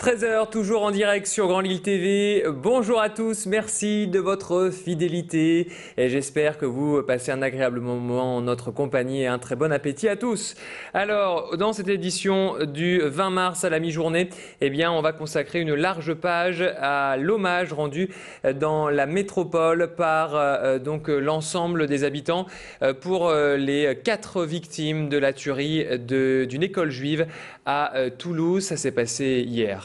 13 h, toujours en direct sur Grand Lille TV. Bonjour à tous, merci de votre fidélité et j'espère que vous passez un agréable moment en notre compagnie et un très bon appétit à tous. Alors, dans cette édition du 20 mars à la mi-journée, on va consacrer une large page à l'hommage rendu dans la métropole par l'ensemble des habitants pour les 4 victimes de la tuerie d'une école juive à Toulouse. Ça s'est passé hier.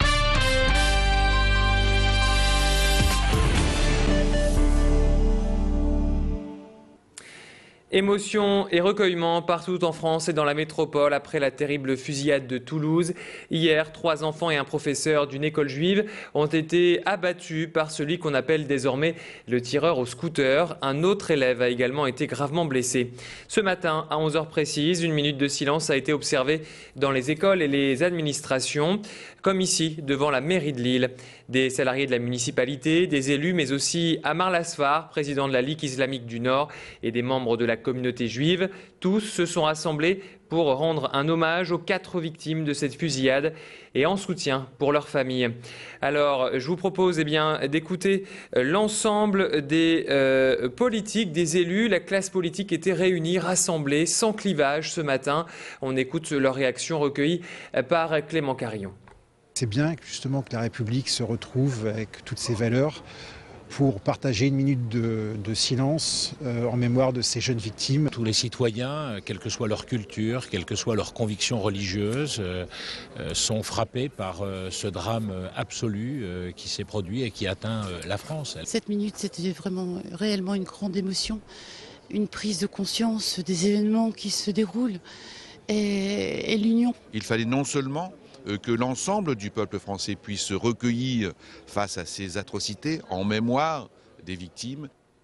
Émotion et recueillement partout en France et dans la métropole après la terrible fusillade de Toulouse. Hier, 3 enfants et un professeur d'une école juive ont été abattus par celui qu'on appelle désormais le tireur au scooter. Un autre élève a également été gravement blessé. Ce matin, à 11 h précises, une minute de silence a été observée dans les écoles et les administrations, comme ici, devant la mairie de Lille. Des salariés de la municipalité, des élus, mais aussi Amar Lasfar, président de la Ligue islamique du Nord, et des membres de la communauté juive. Tous se sont rassemblés pour rendre un hommage aux 4 victimes de cette fusillade et en soutien pour leurs familles. Alors, je vous propose d'écouter l'ensemble des politiques, des élus. La classe politique était réunie, rassemblée, sans clivage ce matin. On écoute leurs réactions recueillies par Clément Carillon. C'est bien justement que la République se retrouve avec toutes ses valeurs pour partager une minute de silence en mémoire de ces jeunes victimes. Tous les citoyens, quelle que soit leur culture, quelles que soient leurs convictions religieuses, sont frappés par ce drame absolu qui s'est produit et qui atteint la France. Cette minute, c'était vraiment réellement une grande émotion, une prise de conscience des événements qui se déroulent et l'union. Il fallait non seulement que l'ensemble du peuple français puisse se recueillir face à ces atrocités en mémoire des victimes.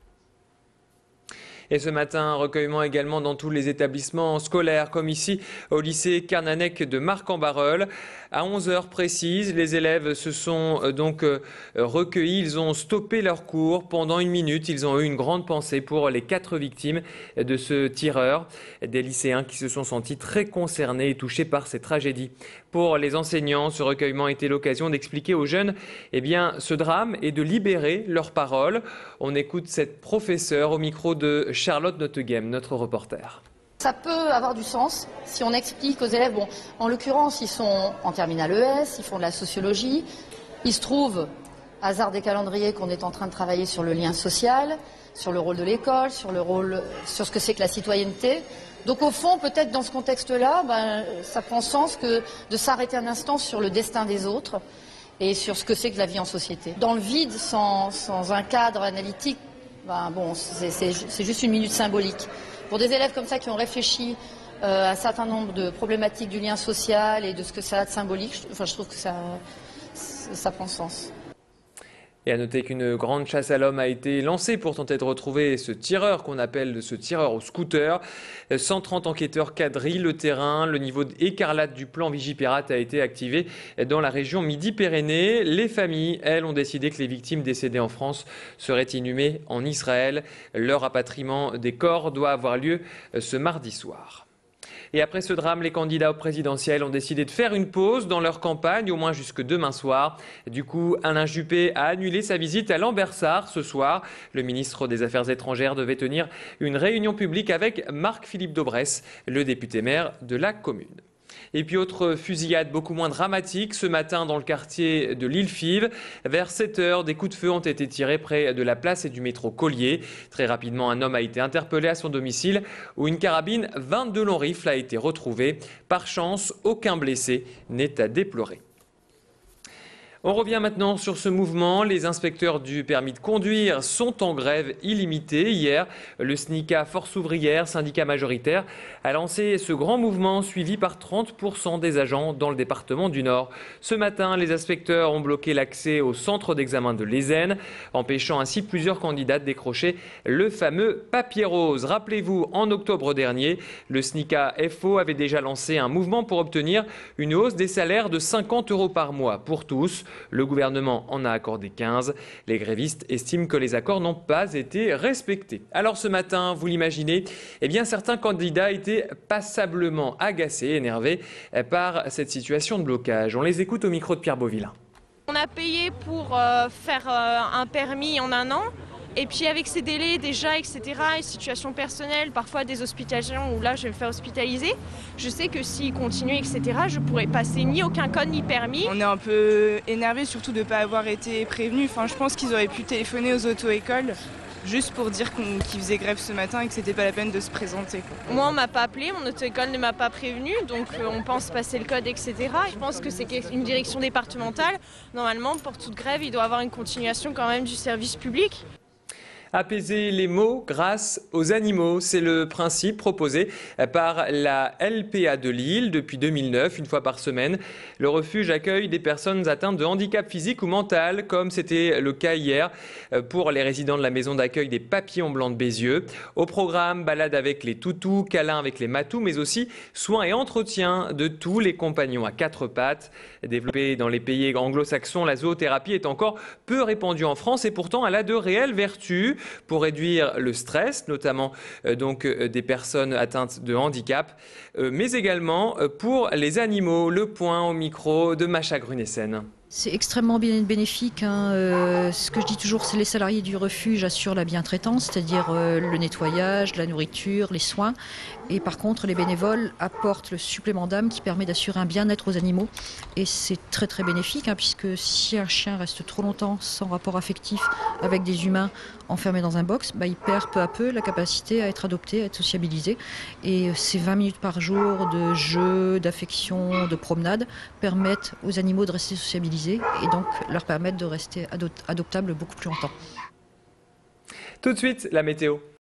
Et ce matin, un recueillement également dans tous les établissements scolaires, comme ici au lycée Carnanec de Marc-en-Barœul. À 11 h précises, les élèves se sont recueillis. Ils ont stoppé leur cours pendant 1 minute. Ils ont eu une grande pensée pour les 4 victimes de ce tireur. Des lycéens qui se sont sentis très concernés et touchés par cette tragédie. Pour les enseignants, ce recueillement était l'occasion d'expliquer aux jeunes ce drame et de libérer leurs paroles. On écoute cette professeure au micro de Charlotte Notteghem, notre reporter. Ça peut avoir du sens si on explique aux élèves, en l'occurrence, ils sont en terminale ES, ils font de la sociologie. Il se trouve, hasard des calendriers, qu'on est en train de travailler sur le lien social, sur le rôle de l'école, sur ce que c'est que la citoyenneté. Donc au fond, peut-être dans ce contexte-là, ça prend sens que de s'arrêter un instant sur le destin des autres et sur ce que c'est que la vie en société. Dans le vide, sans un cadre analytique, c'est juste une minute symbolique. Pour des élèves comme ça qui ont réfléchi à un certain nombre de problématiques du lien social et de ce que ça a de symbolique, je trouve que ça prend sens. Et à noter qu'une grande chasse à l'homme a été lancée pour tenter de retrouver ce tireur qu'on appelle ce tireur au scooter. 130 enquêteurs quadrillent le terrain. Le niveau écarlate du plan Vigipirate a été activé dans la région Midi-Pyrénées. Les familles, elles, ont décidé que les victimes décédées en France seraient inhumées en Israël. Leur rapatriement des corps doit avoir lieu ce mardi soir. Et après ce drame, les candidats au présidentiel ont décidé de faire une pause dans leur campagne, au moins jusque demain soir. Du coup, Alain Juppé a annulé sa visite à Lambersart ce soir. Le ministre des Affaires étrangères devait tenir une réunion publique avec Marc-Philippe Daubresse, le député-maire de la commune. Et puis autre fusillade beaucoup moins dramatique ce matin dans le quartier de l'Île-Five. Vers 7 h, des coups de feu ont été tirés près de la place et du métro Collier. Très rapidement, un homme a été interpellé à son domicile où une carabine 22 longs rifles a été retrouvée. Par chance, aucun blessé n'est à déplorer. On revient maintenant sur ce mouvement. Les inspecteurs du permis de conduire sont en grève illimitée. Hier, le SNICA Force ouvrière, syndicat majoritaire, a lancé ce grand mouvement suivi par 30% des agents dans le département du Nord. Ce matin, les inspecteurs ont bloqué l'accès au centre d'examen de l'Aisne, empêchant ainsi plusieurs candidats de décrocher le fameux papier rose. Rappelez-vous, en octobre dernier, le SNICA FO avait déjà lancé un mouvement pour obtenir une hausse des salaires de 50 € par mois pour tous. Le gouvernement en a accordé 15. Les grévistes estiment que les accords n'ont pas été respectés. Alors ce matin, vous l'imaginez, eh bien certains candidats étaient passablement agacés, énervés par cette situation de blocage. On les écoute au micro de Pierre Beauvillain. On a payé pour faire un permis en 1 an. Et puis avec ces délais déjà, etc., et situations personnelles, parfois des hospitalisations où là je vais me faire hospitaliser, je sais que s'ils continuent, etc., je pourrais passer ni aucun code ni permis. On est un peu énervé surtout de ne pas avoir été prévenus. Enfin, je pense qu'ils auraient pu téléphoner aux auto-écoles juste pour dire qu'ils faisaient grève ce matin et que c'était pas la peine de se présenter. Moi on m'a pas appelé, mon auto-école ne m'a pas prévenu, donc on pense passer le code, etc. Je pense que c'est une direction départementale. Normalement pour toute grève il doit y avoir une continuation quand même du service public. Apaiser les maux grâce aux animaux, c'est le principe proposé par la LPA de Lille depuis 2009, une fois par semaine. Le refuge accueille des personnes atteintes de handicap physique ou mental, comme c'était le cas hier pour les résidents de la maison d'accueil des Papillons Blancs de Bézieux. Au programme, balade avec les toutous, câlins avec les matous, mais aussi soins et entretien de tous les compagnons à 4 pattes. Développée dans les pays anglo-saxons, la zoothérapie est encore peu répandue en France et pourtant elle a de réelles vertus pour réduire le stress, notamment des personnes atteintes de handicap, mais également pour les animaux. Le point au micro de Macha Grunessen. C'est extrêmement bénéfique. Ce que je dis toujours, c'est les salariés du refuge assurent la bientraitance, c'est-à-dire le nettoyage, la nourriture, les soins. Et par contre, les bénévoles apportent le supplément d'âme qui permet d'assurer un bien-être aux animaux. Et c'est très très bénéfique, puisque si un chien reste trop longtemps sans rapport affectif avec des humains enfermés dans un box, il perd peu à peu la capacité à être adopté, à être sociabilisé. Et ces 20 minutes par jour de jeu, d'affection, de promenade permettent aux animaux de rester sociabilisés et donc leur permettre de rester adoptables beaucoup plus longtemps. Tout de suite, la météo.